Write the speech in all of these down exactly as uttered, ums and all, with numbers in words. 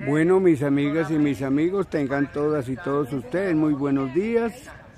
Bueno, mis amigas y mis amigos, tengan todas y todos ustedes muy buenos días.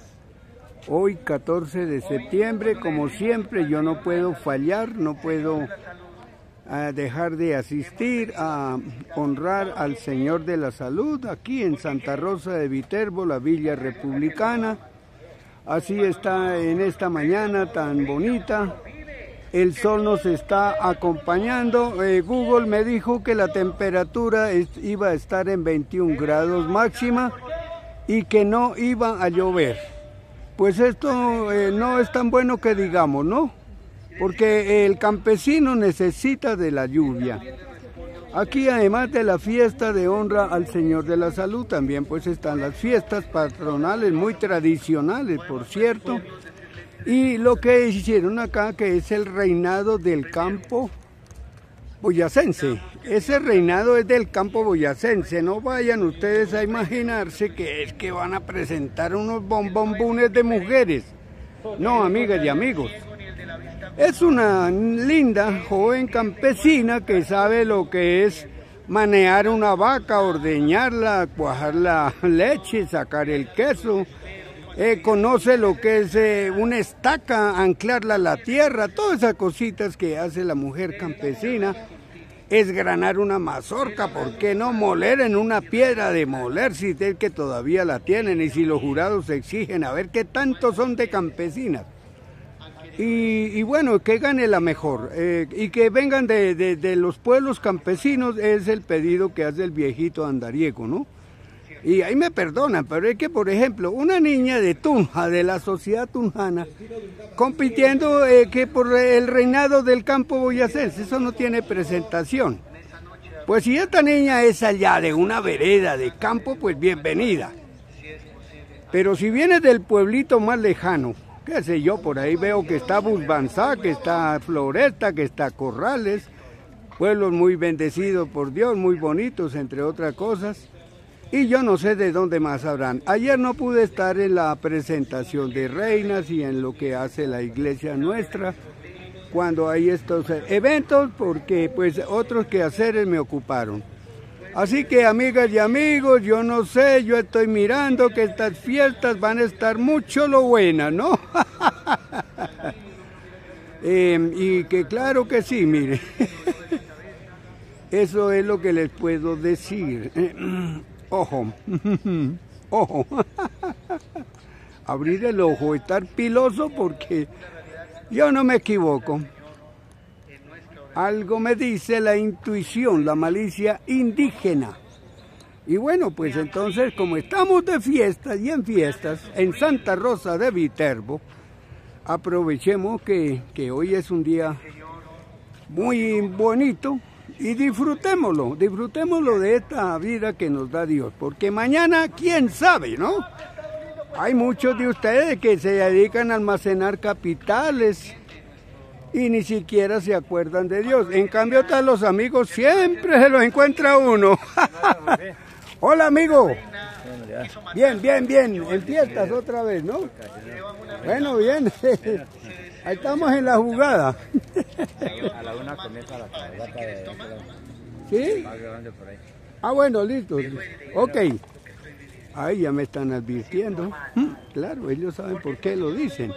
Hoy catorce de septiembre, como siempre, yo no puedo fallar, no puedo uh, dejar de asistir a honrar al Señor de la Salud aquí en Santa Rosa de Viterbo, la Villa Republicana. Así está en esta mañana tan bonita. El sol nos está acompañando. Eh, Google me dijo que la temperatura es, iba a estar en veintiún grados máxima y que no iba a llover. Pues esto eh, no es tan bueno que digamos, ¿no? Porque el campesino necesita de la lluvia. Aquí, además de la fiesta de honra al Señor de la Salud, también pues están las fiestas patronales muy tradicionales, por cierto. Y lo que hicieron acá, que es el reinado del campo boyacense. Ese reinado es del campo boyacense. No vayan ustedes a imaginarse que es que van a presentar unos bombombones de mujeres. No, amigas y amigos. Es una linda joven campesina que sabe lo que es manejar una vaca, ordeñarla, cuajar la leche, sacar el queso. Eh, conoce lo que es eh, una estaca, anclarla a la tierra, todas esas cositas que hace la mujer campesina. Es granar una mazorca, ¿por qué no moler en una piedra de moler si es que todavía la tienen y si los jurados exigen a ver qué tanto son de campesinas? Y, y bueno, que gane la mejor eh, y que vengan de, de, de los pueblos campesinos es el pedido que hace el viejito andariego, ¿no? Y ahí me perdonan, pero es que, por ejemplo, una niña de Tunja, de la sociedad tunjana, compitiendo eh, que por el reinado del campo boyacense, eso no tiene presentación. Pues si esta niña es allá de una vereda de campo, pues bienvenida. Pero si viene del pueblito más lejano, qué sé yo, por ahí veo que está Busbanzá, que está Floresta, que está Corrales, pueblos muy bendecidos por Dios, muy bonitos, entre otras cosas. Y yo no sé de dónde más habrán. Ayer no pude estar en la presentación de reinas y en lo que hace la iglesia nuestra, cuando hay estos eventos, porque pues otros quehaceres me ocuparon. Así que, amigas y amigos, yo no sé, yo estoy mirando que estas fiestas van a estar mucho lo buenas, ¿no? eh, y que claro que sí, mire. Eso es lo que les puedo decir. Ojo, ojo, abrir el ojo, estar piloso porque yo no me equivoco. Algo me dice la intuición, la malicia indígena. Y bueno, pues entonces como estamos de fiestas y en fiestas en Santa Rosa de Viterbo, aprovechemos que, que hoy es un día muy bonito. Y disfrutémoslo, disfrutémoslo de esta vida que nos da Dios, porque mañana, quién sabe, ¿no? Hay muchos de ustedes que se dedican a almacenar capitales y ni siquiera se acuerdan de Dios. En cambio, están los amigos, siempre se los encuentra uno. Hola, amigo. Bien, bien, bien, en fiestas otra vez, ¿no? Bueno, bien. Ahí estamos en la jugada. A la una comienza la cabalgata de... ¿Sí? Ah, bueno, listo. Ok. Ahí ya me están advirtiendo. Claro, ellos saben por qué lo dicen.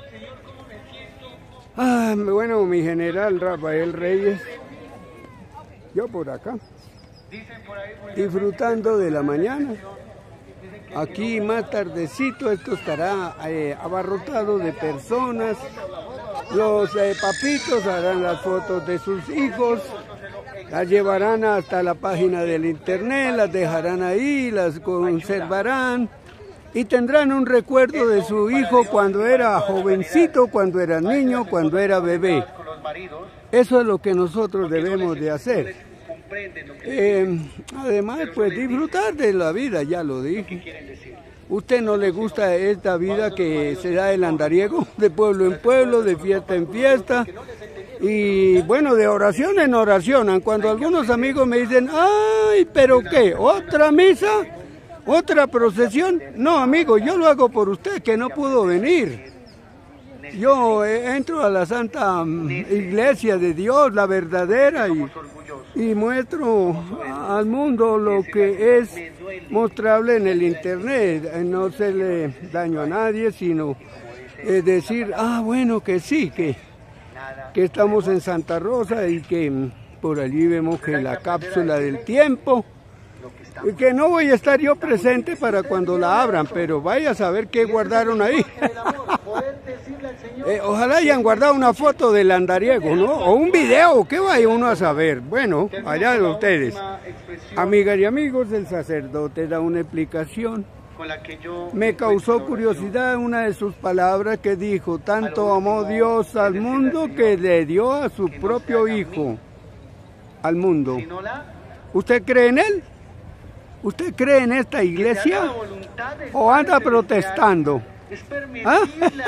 Ah, bueno, mi general Rafael Reyes. Yo por acá. Disfrutando de la mañana. Aquí más tardecito esto estará eh, abarrotado de personas. Los eh, papitos harán las fotos de sus hijos, las llevarán hasta la página del internet, las dejarán ahí, las conservarán y tendrán un recuerdo de su hijo cuando era jovencito, cuando era niño, cuando era bebé. Eso es lo que nosotros debemos de hacer. Eh, además, pues disfrutar de la vida, ya lo dije. ¿Usted no le gusta esta vida que se da el andariego, de pueblo en pueblo, de fiesta en fiesta? Y bueno, de oración en oración. Cuando algunos amigos me dicen, ay, ¿pero qué? ¿Otra misa? ¿Otra procesión? No, amigo, yo lo hago por usted, que no pudo venir. Yo entro a la Santa Iglesia de Dios, la verdadera, y, y muestro al mundo lo que es mostrable en el internet. No se le daño a nadie, sino es decir, ah, bueno, que sí, que, que estamos en Santa Rosa y que por allí vemos que la cápsula del tiempo, y que no voy a estar yo presente para cuando la abran, pero vaya a saber qué guardaron ahí. eh, ojalá hayan guardado una foto del andariego, ¿no? O un video, ¿qué vaya uno a saber? Bueno, allá de ustedes. Amigas y amigos, el sacerdote da una explicación. Me causó curiosidad una de sus palabras que dijo, tanto amó Dios al mundo que le dio a su propio hijo al mundo. ¿Usted cree en él? ¿Usted cree en esta iglesia? ¿O anda protestando? ¿Ah?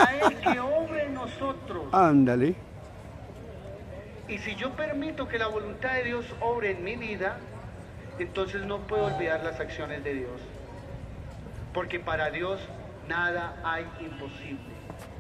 Ándale. Y si yo permito que la voluntad de Dios obre en mi vida, entonces no puedo olvidar las acciones de Dios. Porque para Dios nada hay imposible.